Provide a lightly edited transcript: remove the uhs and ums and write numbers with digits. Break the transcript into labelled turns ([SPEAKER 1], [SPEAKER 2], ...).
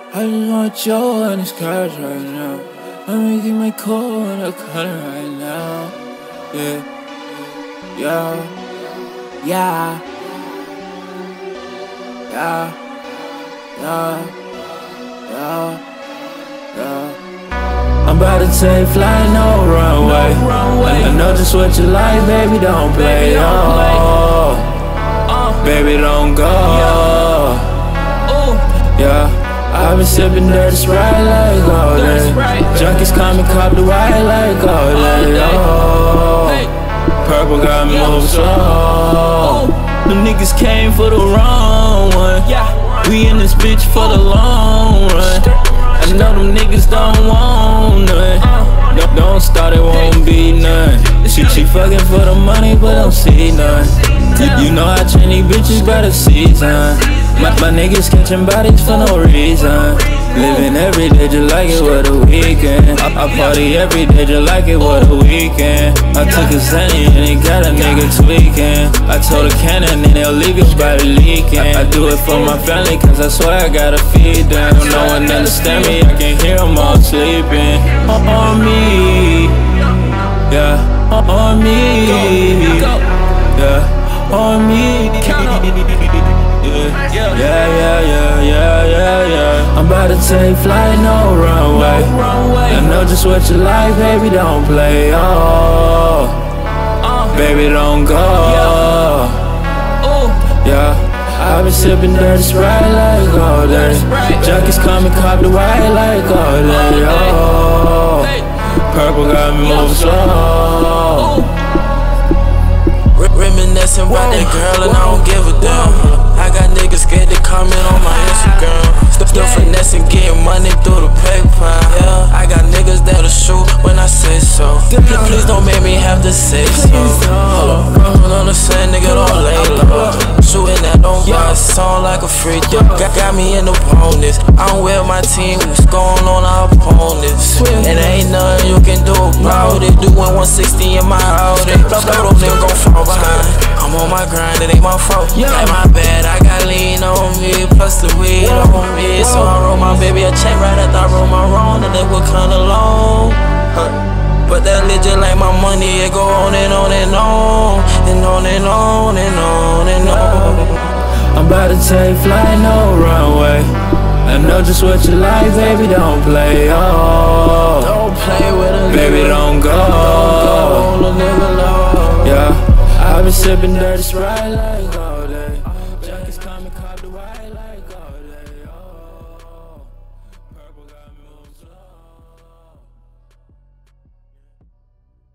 [SPEAKER 1] I just want you in this couch right now. Let me get my cool in the cutter right now. Yeah, yeah, yeah, yeah, yeah, yeah, yeah. I'm about to take flight, no runway. I know just what you like, baby, don't play. Oh, baby, don't go. Yeah. I've been sipping dirty Sprite like all day. Junkies come and cop the white like all day. Oh, purple got me moving slow. The niggas came for the wrong one. We in this bitch for the long run. I know them niggas don't want none. Don't start, it won't be none. She fucking for the money, but don't see none. You know I train these bitches by the season. My niggas catching bodies for no reason. Living every day just like it was a weekend. I party every day just like it was a weekend. I took a Zanny and it got a nigga tweaking. I told a cannon and they'll leave his body leaking. I do it for my family cause I swear I gotta feed them. No one understand me, I can hear them all sleeping. On me, yeah, on me, yeah, on me. Yeah. I'm about to take flight, no runway. I know just what you like, baby, don't play. Oh, baby, don't go. Yeah, I've been sipping dirty Sprite like all day. Junkies come and cop the white like all day. Oh, purple got me moving slow.
[SPEAKER 2] Reminiscing about that girl and I don't give a damn. I got niggas scared to comment on my Instagram. Still finessing, getting money through the PayPal. Yeah, I got niggas that'll shoot when I say so. Please don't make me have to say so. Hold up, on the sand, nigga, don't lay low. Shooting that on my song like a freak. Got me in the bonus. I'm with my team, who's going on our opponents. And ain't nothing you can do about it. Doing 160 in my Audi. Slow them niggas gon' fall behind. I'm on my grind, it ain't my fault. Ain't my bad, I got lean on me, plus the weed on me. So I roll my baby a check right after I roll my wrong, and it was kinda long. But that legit like my money, it go on and on and on, and on and on and on and on.
[SPEAKER 1] I'm about to take flight, no runway. I know just what you like, baby, don't play. Oh,
[SPEAKER 2] don't play with a
[SPEAKER 1] baby, don't go.
[SPEAKER 2] Don't go,
[SPEAKER 1] Yeah, I've been sipping dirty Sprite like